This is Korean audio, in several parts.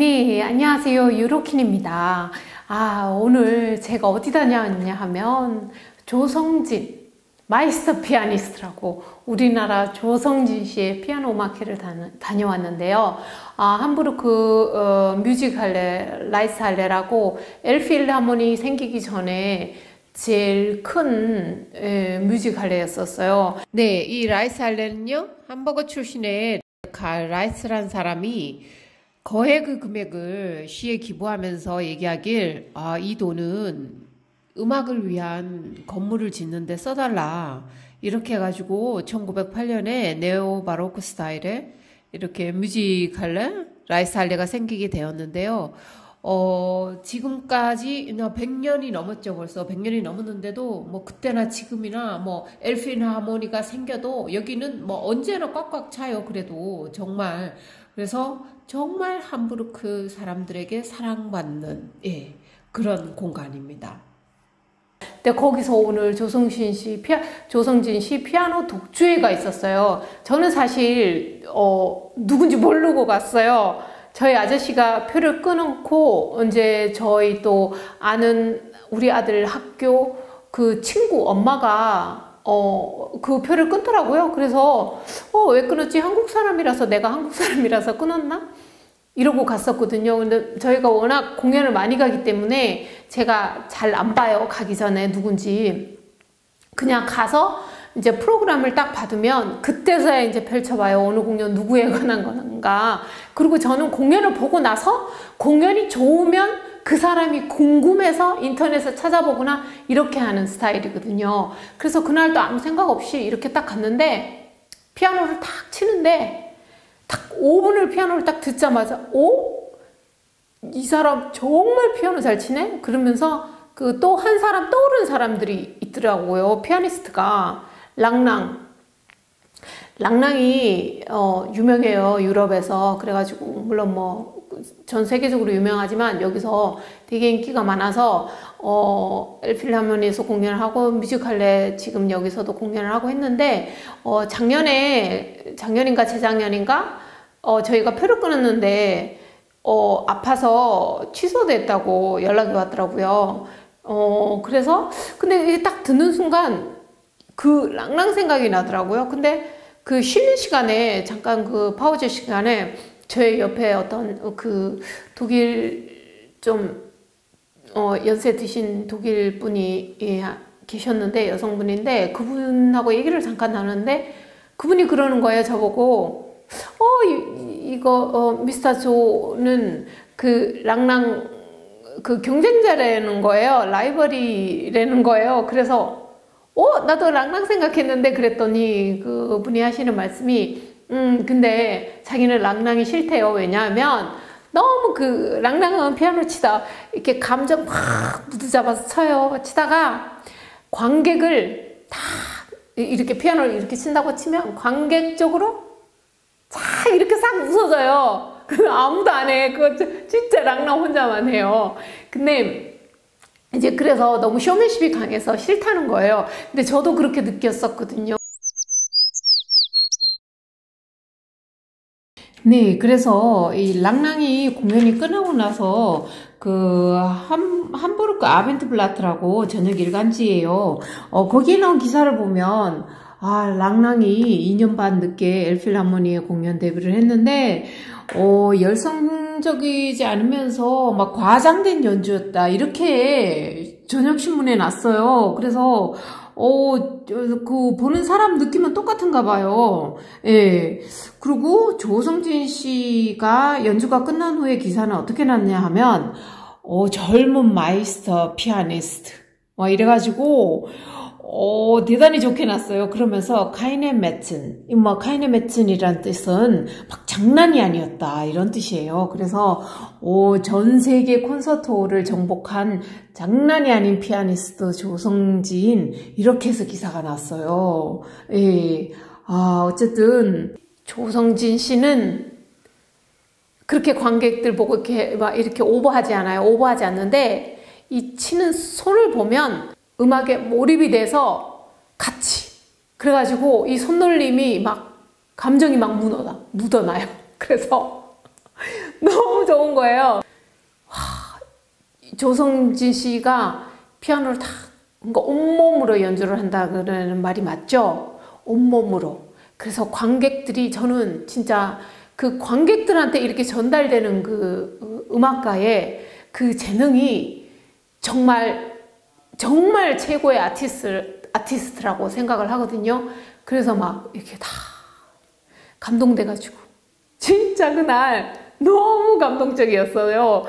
네, 안녕하세요. 유로킨입니다. 오늘 제가 어디 다녀왔냐 하면 조성진, 마이스터 피아니스트라고 우리나라 조성진 씨의 피아노 음악회를 다녀왔는데요. 함부르크 뮤직할레, 라이스할레라고 엘필하모니 생기기 전에 제일 큰 뮤직할레였었어요. 네, 이 라이스할레는요, 함버그 출신의 칼 라이스라는 사람이 거액의 금액을 시에 기부하면서 얘기하길, 이 돈은 음악을 위한 건물을 짓는 데 써달라. 이렇게 해가지고 1908년에 네오 바로크 스타일의 이렇게 뮤지컬레, 라이스할레가 생기게 되었는데요. 지금까지 100년이 넘었죠. 벌써 100년이 넘었는데도 뭐 그때나 지금이나 뭐 엘필하모니가 생겨도 여기는 뭐 언제나 꽉꽉 차요. 그래도 정말. 그래서 정말 함부르크 사람들에게 사랑받는 그런 공간입니다. 근데 거기서 오늘 조성진 씨 피아노 독주회가 있었어요. 저는 사실 누군지 모르고 갔어요. 저희 아저씨가 표를 끊고 이제 저희 또 아는 우리 아들 학교 그 친구 엄마가 그 표를 끊더라고요. 그래서 왜 끊었지? 한국 사람이라서 내가 한국 사람이라서 끊었나? 이러고 갔었거든요. 근데 저희가 워낙 공연을 많이 가기 때문에 제가 잘 안 봐요. 가기 전에 누군지. 그냥 가서 이제 프로그램을 딱 받으면 그때서야 이제 펼쳐봐요. 어느 공연 누구에 관한 건가. 그리고 저는 공연을 보고 나서 공연이 좋으면 그 사람이 궁금해서 인터넷에 찾아보거나 이렇게 하는 스타일이거든요. 그래서 그날도 아무 생각 없이 이렇게 딱 갔는데 피아노를 탁 치는데 딱 5분을 피아노를 딱 듣자마자 이 사람 정말 피아노 잘 치네? 그러면서 그 또 한 사람 떠오르는 사람들이 있더라고요. 피아니스트가 랑랑이 유명해요. 유럽에서. 그래가지고 물론 뭐 전 세계적으로 유명하지만 여기서 되게 인기가 많아서 엘필하모니에서 공연을 하고 뮤지컬레 지금 여기서도 공연을 하고 했는데 작년인가 재작년인가 저희가 표를 끊었는데 아파서 취소됐다고 연락이 왔더라고요. 그래서 근데 딱 듣는 순간 그 랑랑 생각이 나더라고요. 근데 그 쉬는 시간에 잠깐 그 파우즈 시간에 저희 옆에 어떤 그 독일 좀 연세 드신 독일 분이 계셨는데 여성분인데 그분하고 얘기를 잠깐 나누는데 그분이 그러는 거예요. 저보고 이거 미스터 조는 그 랑랑 그 경쟁자라는 거예요. 라이벌이라는 거예요. 그래서 나도 랑랑 생각했는데 그랬더니 그분이 하시는 말씀이 근데 자기는 랑랑이 싫대요. 왜냐하면 너무 그 랑랑은 피아노 치다 이렇게 감정 확 무드잡아서 쳐요. 치다가 관객을 다 이렇게 피아노를 이렇게 친다고 치면 관객적으로 쫙 이렇게 싹 웃어져요. 아무도 안 해. 그거 진짜 랑랑 혼자만 해요. 근데 이제 그래서 너무 쇼맨십이 강해서 싫다는 거예요. 근데 저도 그렇게 느꼈었거든요. 네, 그래서 이 랑랑이 공연이 끝나고 나서 그 함부르크 아벤트블라트라고 저녁 일간지예요. 거기에 나온 기사를 보면 랑랑이 2년 반 늦게 엘필하모니에 공연 데뷔를 했는데 열성적이지 않으면서 막 과장된 연주였다 이렇게 저녁신문에 났어요. 그래서 그 보는 사람 느낌은 똑같은가 봐요. 예. 그리고 조성진 씨가 연주가 끝난 후에 기사는 어떻게 났냐 하면 젊은 마이스터 피아니스트 이래가지고 대단히 좋게 났어요. 그러면서 카이네 매튼, 카이네 매튼이란 뜻은 막 장난이 아니었다 이런 뜻이에요. 그래서 전 세계 콘서트홀을 정복한 장난이 아닌 피아니스트 조성진 이렇게 해서 기사가 났어요. 예. 어쨌든 조성진 씨는 그렇게 관객들 보고 이렇게 오버하지 않아요. 오버하지 않는데 이 치는 손을 보면 음악에 몰입이 돼서 같이 그래가지고 이 손놀림이 막 감정이 막 묻어나요. 그래서 너무 좋은 거예요. 조성진 씨가 피아노를 다 그러니까 온몸으로 연주를 한다 그러는 말이 맞죠? 온몸으로. 그래서 관객들이 저는 진짜 그 관객들한테 이렇게 전달되는 그 음악가의 그 재능이 정말 정말 최고의 아티스트라고 생각을 하거든요. 그래서 막 이렇게 다 감동돼가지고 진짜 그날 너무 감동적이었어요.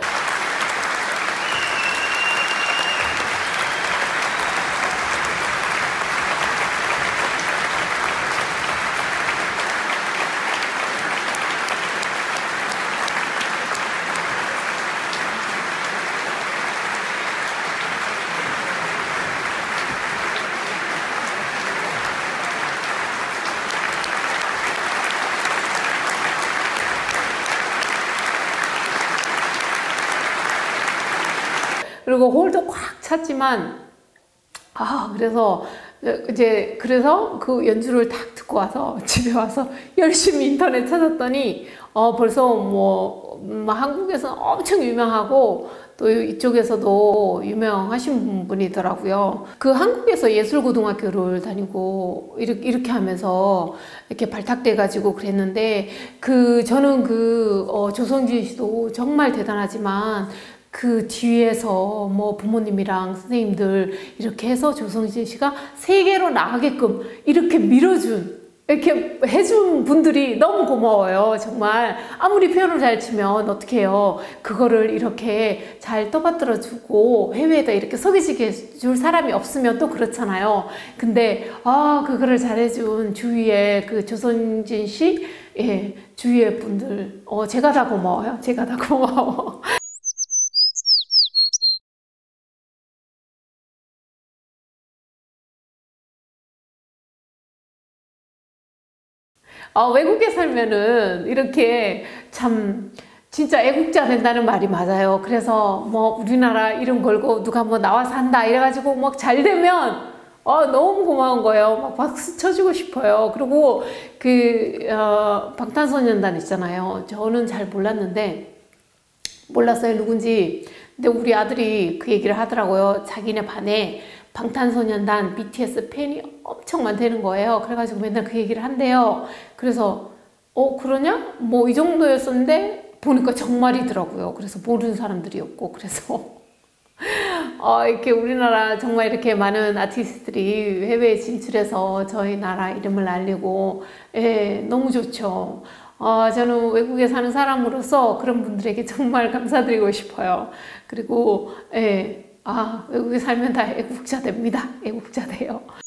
그리고 홀도 꽉 찼지만 그래서 그 연주를 딱 듣고 와서 집에 와서 열심히 인터넷 찾았더니 벌써 뭐 한국에서 엄청 유명하고 또 이쪽에서도 유명하신 분이더라고요. 그 한국에서 예술고등학교를 다니고 이렇게 하면서 이렇게 발탁돼 가지고 그랬는데 저는 조성진 씨도 정말 대단하지만 그 뒤에서 뭐 부모님이랑 선생님들 이렇게 해서 조성진 씨가 세계로 나가게끔 이렇게 밀어준 이렇게 해준 분들이 너무 고마워요. 정말 아무리 피아노를 잘 치면 어떻게 해요. 그거를 이렇게 잘 떠받들어 주고 해외에다 이렇게 소개시켜 줄 사람이 없으면 또 그렇잖아요. 근데 그거를 잘해준 주위에 그 조성진 씨 주위의 분들 제가 다 고마워요. 제가 다 고마워. 외국에 살면은 이렇게 참 진짜 애국자 된다는 말이 맞아요. 그래서 뭐 우리나라 이름 걸고 누가 뭐 나와서 한다 이래가지고 막 잘 되면 너무 고마운 거예요. 막 박수 쳐주고 싶어요. 그리고 방탄소년단 있잖아요. 저는 잘 몰랐어요 누군지. 근데 우리 아들이 그 얘기를 하더라고요. 자기네 반에 방탄소년단 BTS 팬이 엄청 많다는 거예요. 그래가지고 맨날 그 얘기를 한대요. 그래서 그러냐? 뭐 이 정도였었는데 보니까 정말이더라고요. 그래서 모르는 사람들이었고 그래서 이렇게 우리나라 정말 이렇게 많은 아티스트들이 해외에 진출해서 저희 나라 이름을 알리고 너무 좋죠. 저는 외국에 사는 사람으로서 그런 분들에게 정말 감사드리고 싶어요. 그리고 외국에 살면 다 애국자 됩니다. 애국자 돼요.